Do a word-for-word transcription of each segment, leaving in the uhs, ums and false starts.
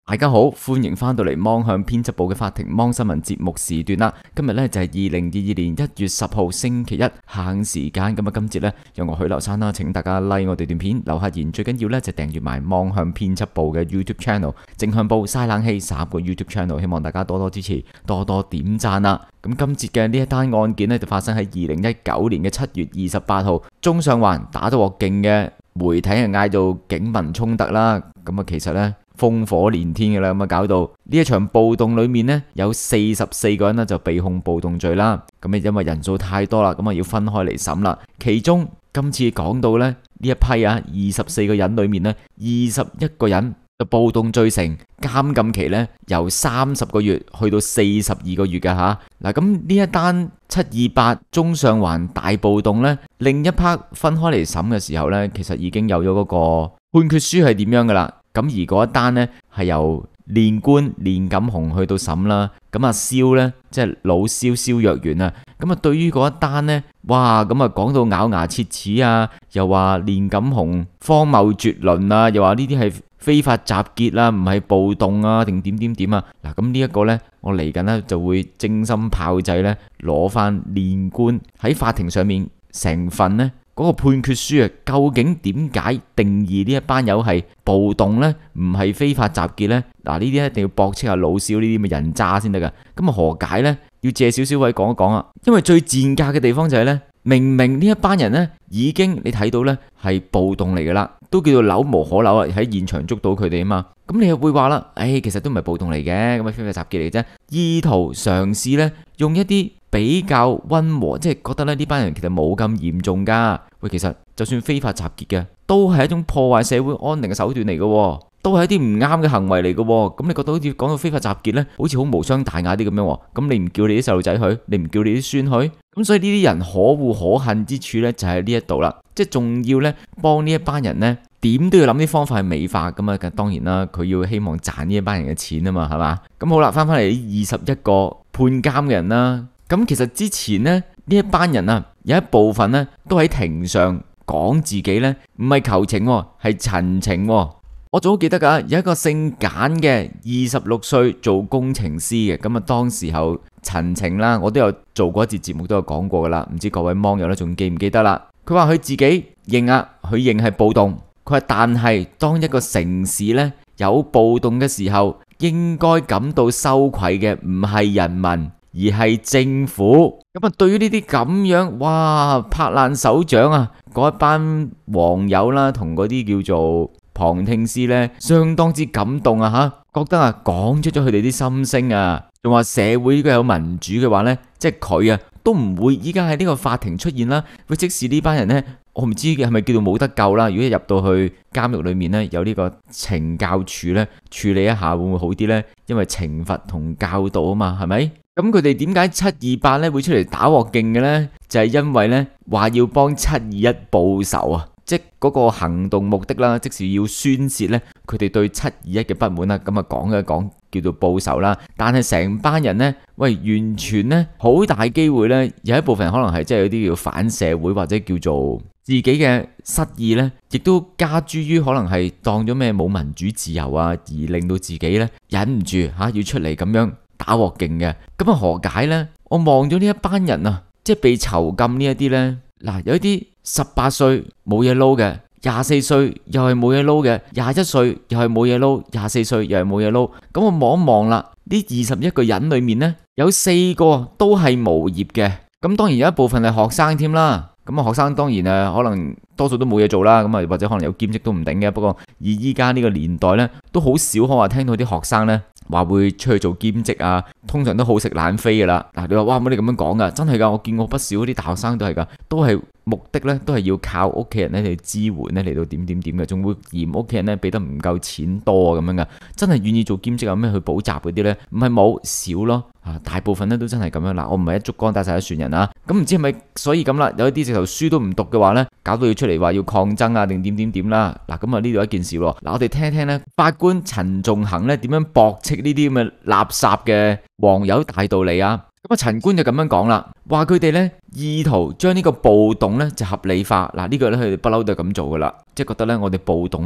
大家好，歡迎翻到嚟芒向編輯部嘅法庭芒新聞節目時段啦。今日呢就係二零二二年一月十號星期一下午時間。咁啊，今節呢由我許留山啦，請大家 like 我哋段片，留下言，最緊要呢就訂閱埋芒向編輯部嘅 YouTube channel， 正向報嘥冷氣三個 YouTube channel， 希望大家多多支持，多多點讚啦。咁今節嘅呢一單案件呢，就發生喺二零一九年嘅七月二十八號，中上環打得鑊勁嘅媒體係嗌到警民衝突啦。咁啊，其實呢。烽火連天嘅啦，咁啊搞到呢一場暴動裏面呢，有四十四個人呢就被控暴動罪啦。咁啊，因為人數太多啦，咁啊要分開嚟審啦。其中今次講到呢，呢一批啊二十四個人裏面呢，二十一個人就暴動罪成，監禁期呢由三十個月去到四十二個月嘅吓。嗱，咁呢一單七二八中上環大暴動呢，另一 part 分開嚟審嘅時候呢，其實已經有咗嗰個判決書係點樣噶啦。咁而嗰一單呢，係由練官練錦鴻去到審啦，咁阿蕭呢，即係老蕭蕭若元啊，咁啊對於嗰一單呢，哇咁啊講到咬牙切齒啊，又話練錦鴻荒謬絕倫啊，又話呢啲係非法集結啦，唔係暴動啊，定點點點啊，嗱咁呢一個呢，我嚟緊呢就會精心炮製呢，攞翻練官喺法庭上面成份呢。嗰個判決書啊，究竟點解定義呢一班友係暴動呢？唔係非法集結呢？嗱，呢啲一定要駁斥下老蕭呢啲咁嘅人渣先得噶。咁啊何解呢？要借少少位講一講啊。因為最賤格嘅地方就係呢：明明呢一班人呢已經你睇到呢係暴動嚟噶啦，都叫做扭無可扭啊！喺現場捉到佢哋啊嘛。咁你又會話啦，誒其實都唔係暴動嚟嘅，咁啊非法集結嚟嘅啫，意圖嘗試呢用一啲比較溫和，即係覺得咧呢班人其實冇咁嚴重噶。喂，其實就算非法集結嘅，都係一種破壞社會安寧嘅手段嚟嘅，都係一啲唔啱嘅行為嚟嘅。咁你覺得好似講到非法集結呢，好似好無傷大雅啲咁樣。咁你唔叫你啲細路仔去，你唔叫你啲孫去，咁所以呢啲人可惡可恨之處呢，就喺呢一度啦。即係仲要呢幫呢一班人呢，點都要諗啲方法去美化咁啊。當然啦，佢要希望賺呢一班人嘅錢啊嘛，係嘛？咁好啦，翻返嚟二十一個判監嘅人啦。咁其實之前呢，呢一班人啊，有一部分呢都喺庭上講自己呢，唔係求情，係陳情。我仲好記得噶，有一個姓簡嘅二十六歲做工程師嘅，咁啊當時候陳情啦，我都有做過一節節目都有講過噶啦，唔知各位網友咧仲記唔記得啦？佢話佢自己認啊，佢認係暴動。佢話但係當一個城市呢有暴動嘅時候，應該感到羞愧嘅唔係人民，而係政府。咁啊，對於呢啲咁樣，哇，拍爛手掌啊，嗰一班網友啦，同嗰啲叫做旁聽師呢，相當之感動啊吓，覺得啊，講出咗佢哋啲心聲啊，仲話社會如果有民主嘅話呢，即係佢啊，都唔會依家喺呢個法庭出現啦。喂，即使呢班人呢，我唔知係咪叫做冇得救啦。如果入到去監獄裏面呢，有呢個懲教處呢，處理一下會唔會好啲呢？因為懲罰同教導啊嘛，係咪？咁佢哋點解七二八咧會出嚟打鑊勁嘅呢？就係因為呢話要幫七二一報仇啊！即嗰個行動目的啦，即是要宣泄呢佢哋對七二一嘅不滿啦。咁啊講一講叫做報仇啦。但係成班人呢，喂，完全呢好大機會呢，有一部分人可能係即係有啲叫反社會或者叫做自己嘅失意呢，亦都加諸於可能係當咗咩冇民主自由啊，而令到自己呢忍唔住吓、啊、要出嚟咁樣打鑊勁嘅。咁啊何解呢？我望咗呢一班人啊，即係被囚禁呢一啲呢。嗱，有一啲十八歲冇嘢撈嘅，廿四歲又係冇嘢撈嘅，廿一歲又係冇嘢撈，廿四歲又係冇嘢撈。咁我望一望啦，呢二十一個人裏面呢，有四個都係無業嘅。咁當然有一部分係學生添啦。咁啊學生當然啊可能多數都冇嘢做啦，咁啊或者可能有兼職都唔定嘅。不過以依家呢個年代呢，都好少可話聽到啲學生呢話會出去做兼職啊，通常都好食懶飛噶啦。嗱，你話哇乜你咁樣講噶？真係噶，我見過不少啲大學生都係噶，都係目的呢，都係要靠屋企人呢嚟支援呢，嚟到點點點嘅，仲會嫌屋企人呢俾得唔夠錢多啊咁樣噶。真係願意做兼職啊咩去補習嗰啲呢？唔係冇少咯。啊，大部分咧都真係咁樣嗱，我唔係一竹竿打晒一船人啊，咁唔知係咪所以咁啦？有一啲直頭書都唔讀嘅話呢，搞到要出嚟話要抗爭啊，定點點點啦。嗱，咁啊呢度一件事喎，嗱我哋聽一聽呢，法官陳仲衡呢點樣駁斥呢啲咁嘅垃圾嘅網友大道理啊？咁啊陳官就咁樣講啦，話佢哋呢意圖將呢個暴動呢就合理化。嗱，呢個呢佢哋不嬲都係咁做噶啦，即係覺得呢我哋暴動呢其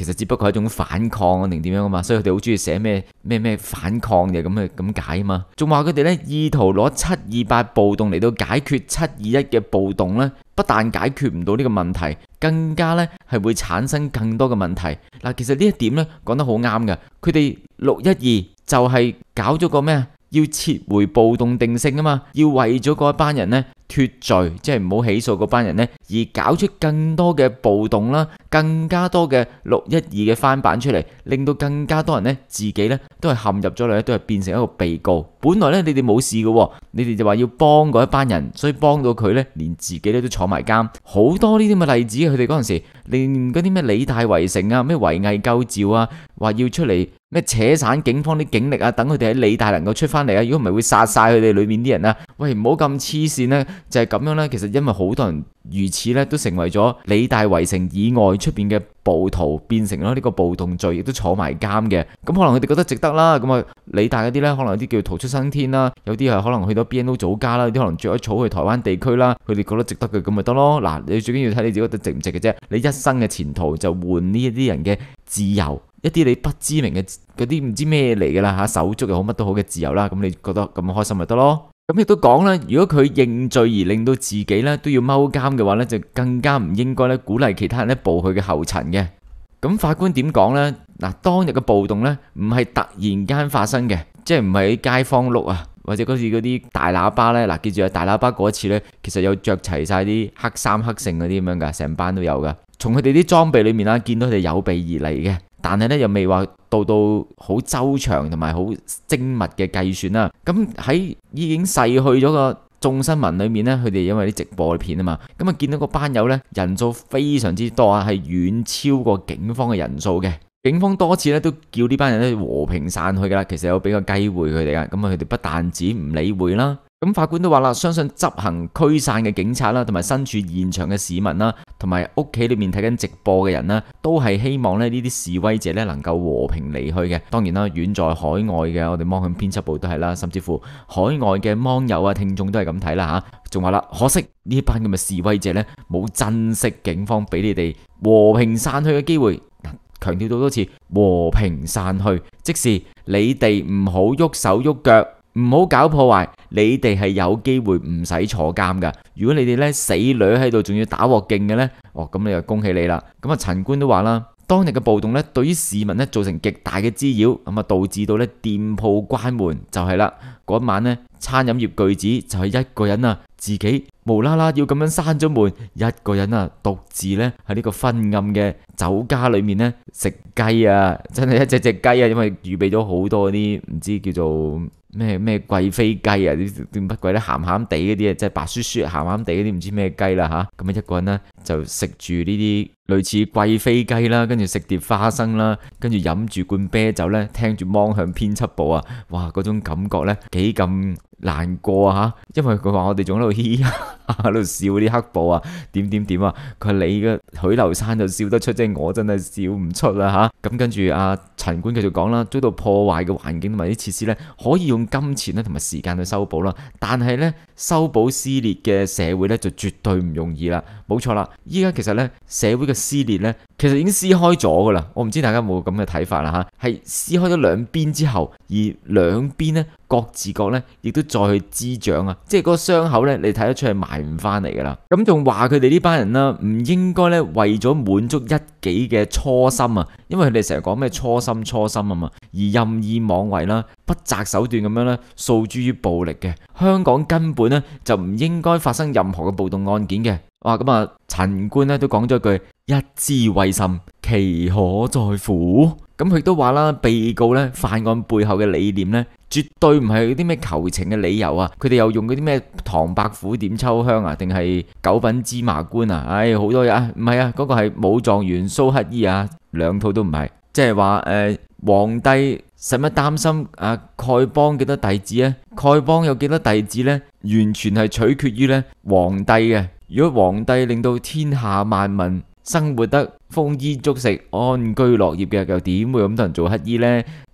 其實只不過係一種反抗定點樣啊嘛，所以佢哋好中意寫咩咩咩反抗嘅咁嘅咁解啊嘛。仲話佢哋咧意圖攞七二八暴動嚟到解決七二一嘅暴動咧，不但解決唔到呢個問題，更加咧係會產生更多嘅問題。嗱，其實呢一點咧講得好啱嘅，佢哋六一二就係搞咗個咩啊？要撤回暴動定性啊嘛，要為咗嗰一班人呢脫罪，即係唔好起訴嗰班人呢，而搞出更多嘅暴動啦，更加多嘅六一二嘅翻版出嚟，令到更加多人呢自己呢都係陷入咗嚟，都係變成一個被告。本來呢，你哋冇事嘅，你哋就話要幫嗰一班人，所以幫到佢呢，連自己呢都坐埋監。好多呢啲咁嘅例子，佢哋嗰陣時連嗰啲咩理大圍城啊，咩圍魏救趙啊，話要出嚟咩扯散警方啲警力啊，等佢哋喺理大能夠出翻嚟啊，如果唔係會殺晒佢哋裏面啲人啊。喂，唔好咁黐線呢，就係咁樣呢。其實因為好多人如此呢，都成為咗理大圍城以外出邊嘅暴徒，變成咗呢個暴動罪，亦都坐埋監嘅。咁可能佢哋覺得值得啦。咁啊，理大嗰啲呢，可能有啲叫逃出生天啦，有啲係可能去到 B N O 祖家啦，有啲可能着咗草去台灣地區啦。佢哋覺得值得嘅，咁咪得咯。嗱，你最緊要睇你自己覺得值唔值嘅啫。你一生嘅前途就換呢一啲人嘅自由，一啲你不知名嘅嗰啲唔知咩嚟㗎啦嚇，手足又好乜都好嘅自由啦。咁你覺得咁開心咪得咯？咁亦都講啦，如果佢認罪而令到自己咧都要踎監嘅話咧，就更加唔應該咧鼓勵其他人咧步佢嘅後塵嘅。咁法官點講呢？嗱，當日嘅暴動咧唔係突然間發生嘅，即係唔係喺街坊碌啊，或者嗰次嗰啲大喇叭咧。嗱，記住啊，大喇叭嗰一次咧，其實有着齊晒啲黑衫黑剩嗰啲咁樣噶，成班都有噶。從佢哋啲裝備裏面啦，見到佢哋有備而嚟嘅。但係咧又未話到到好周詳同埋好精密嘅計算啦。咁喺已經逝去咗個眾新聞裏面呢，佢哋因為啲直播片啊嘛，咁啊見到個班友呢，人數非常之多啊，係遠超過警方嘅人數嘅。警方多次咧都叫呢班人咧和平散去噶啦，其實有俾個機會佢哋噶，咁啊佢哋不但止唔理會啦。咁法官都話啦，相信執行驅散嘅警察啦，同埋身處現場嘅市民啦，同埋屋企裏面睇緊直播嘅人啦，都係希望咧呢啲示威者咧能夠和平離去嘅。當然啦，遠在海外嘅我哋芒向編輯部都係啦，甚至乎海外嘅芒友啊、聽眾都係咁睇啦嚇。仲話啦，可惜呢班咁嘅示威者咧冇珍惜警方俾你哋和平散去嘅機會。強調到多次和平散去，即是你哋唔好喐手喐腳，唔好搞破壞，你哋係有機會唔使坐監噶。如果你哋咧死女喺度，仲要打鑊勁嘅呢，哦咁你就恭喜你啦。咁啊陳官都話啦，當日嘅暴動咧對於市民咧造成極大嘅滋擾，咁啊導致到咧店鋪關門，就係啦。嗰晚呢，餐飲業巨子就係一個人啊自己無啦啦要咁樣閂咗門，一個人啊獨自咧喺呢個昏暗嘅酒家裏面咧食雞啊，真係一隻隻雞啊，因為預備咗好多啲唔知叫做咩咩貴妃雞啊，啲點乜鬼咧鹹鹹地嗰啲啊，即係白雪雪鹹鹹地嗰啲唔知咩雞啦吓，咁啊一個人呢，就食住呢啲類似貴妃雞啦，跟住食碟花生啦，跟住飲住罐啤酒咧，聽住芒向編輯部啊，哇嗰種感覺咧幾咁難過啊吓，因為佢話我哋仲喺度嘻嘻喺度笑啲黑暴啊，點點點啊，佢話你嘅許留山就笑得出，即係我真係笑唔出啦吓。咁跟住阿陳官繼續講啦，遭到破壞嘅環境同埋啲設施咧，可以用金錢咧同埋時間去修補啦，但係咧修補撕裂嘅社會咧就絕對唔容易啦。冇錯啦，依家其實咧社會嘅撕裂咧，其實已經撕開咗噶啦。我唔知大家有冇咁嘅睇法啦吓，係撕開咗兩邊之後，而兩邊咧各自各咧亦都再去滋長啊，即係嗰個傷口咧，你睇得出係埋唔翻嚟噶啦。咁仲話佢哋呢班人啦，唔應該咧為咗滿足一己嘅初心啊，因為佢哋成日講咩初心初心啊嘛，而任意妄為啦，不擇手段咁樣咧訴諸於暴力嘅。香港根本咧就唔應該發生任何嘅暴動案件嘅。哇，咁啊陳官咧都講咗句一知為甚，其可在乎。咁佢都話啦，被告咧犯案背後嘅理念咧，絕對唔係啲咩求情嘅理由啊！佢哋又用嗰啲咩唐伯虎點秋香啊，定係九品芝麻官啊？唉，好多嘢啊！唔係啊，嗰個係武狀元蘇乞兒啊，兩套都唔係。即係話誒，皇帝使乜擔心啊？丐幫幾多弟子啊？丐幫有幾多弟子呢？完全係取決於咧皇帝嘅。如果皇帝令到天下萬民生活得豐衣足食、安居樂業嘅，又點會咁多人做乞兒呢？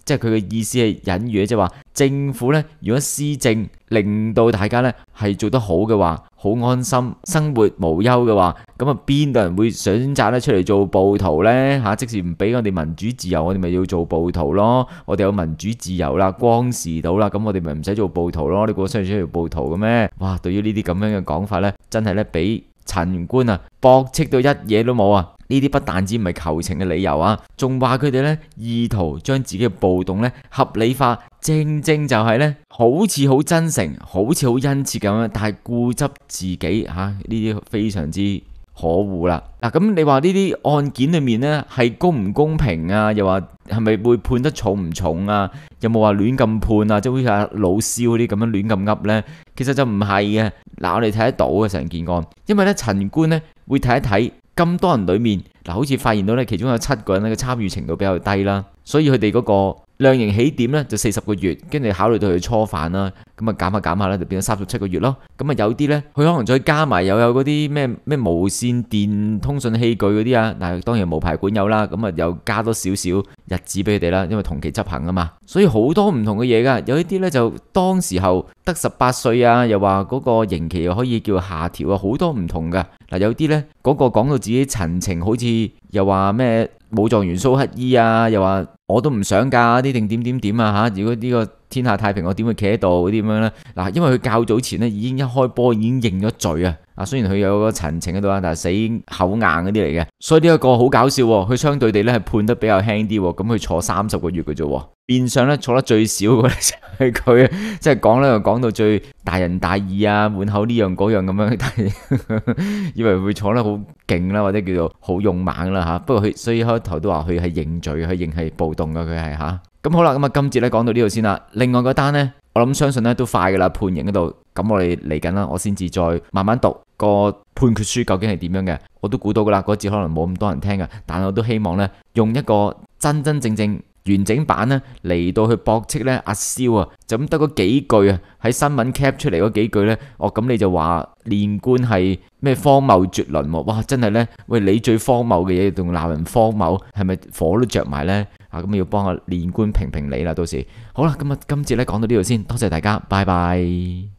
即係佢嘅意思係隱喻，即係話政府咧，如果施政令到大家咧係做得好嘅話，好安心，生活無憂嘅話，咁啊邊度人會選擇咧出嚟做暴徒呢？嚇、啊？即使唔俾我哋民主自由，我哋咪要做暴徒咯。我哋有民主自由啦，光時到啦，咁我哋咪唔使做暴徒咯。你估需唔需要做暴徒嘅咩？哇！對於呢啲咁樣嘅講法呢，真係咧俾陳官啊駁斥到一嘢都冇啊！呢啲不但止唔係求情嘅理由啊，仲話佢哋咧意圖將自己嘅暴動咧合理化，正正就係咧好似好真誠，好似好殷切咁樣，但係固執自己嚇，呢啲非常之可惡啦。嗱，咁你話呢啲案件裏面咧係公唔公平啊？又話係咪會判得重唔重啊？有冇話亂咁判啊？即係好似阿老蕭嗰啲咁樣亂咁噏呢？其實就唔係嘅。嗱，我哋睇得到嘅成件案，因為咧陳官咧會睇一睇。咁多人裏面，嗱，好似發現到咧，其中有七個人咧嘅參與程度比較低啦，所以佢哋嗰個量刑起點咧就四十個月，跟住考慮到佢初犯啦，咁啊減下減下咧就變咗三十七個月咯。咁啊有啲咧，佢可能再加埋又有嗰啲咩咩無線電通訊器具嗰啲啊，嗱當然無牌管有啦，咁啊又加多少少日子俾佢哋啦，因為同期執行啊嘛，所以好多唔同嘅嘢噶，有一啲咧就當時候得十八歲啊，又話嗰個刑期又可以叫下調啊，好多唔同噶。嗱，有啲咧嗰個講到自己陳情，好似又話咩武狀元蘇乞衣啊，又話我都唔想㗎啲定點點點啊嚇！如果呢個天下太平，我點會企喺度嗰啲咁樣咧？嗱，因為佢較早前咧已經一開波已經認咗罪啊！啊，雖然佢有個陳情喺度啊，但係死口硬嗰啲嚟嘅，所以呢一個好搞笑喎。佢相對地咧係判得比較輕啲喎，咁佢坐三十個月嘅啫喎。變相咧坐得最少嘅咧就係佢，即係講咧又講到最大仁大義啊，滿口呢樣嗰樣咁樣，但係以為會坐得好勁啦，或者叫做好勇猛啦嚇。不過佢所以開頭都話佢係認罪，佢認係暴動嘅，佢係嚇。咁好啦，咁啊今節咧講到呢度先啦。另外嗰單咧，我諗相信咧都快噶啦，判刑嗰度。咁我哋嚟緊啦，我先至再慢慢讀個判決書究竟係點樣嘅。我都估到噶啦，嗰節可能冇咁多人聽嘅，但係我都希望咧用一個真真正正完整版咧嚟到去駁斥咧阿蕭啊，就咁得嗰幾句啊，喺新聞 cap 出嚟嗰幾句咧，哦咁你就話練官係咩荒謬絕倫喎？哇，真係咧，喂你最荒謬嘅嘢仲鬧人荒謬，係咪火都着埋咧？啊咁要幫我練官評評理啦，到時好啦，咁啊今節咧講到呢度先，多謝大家，拜拜。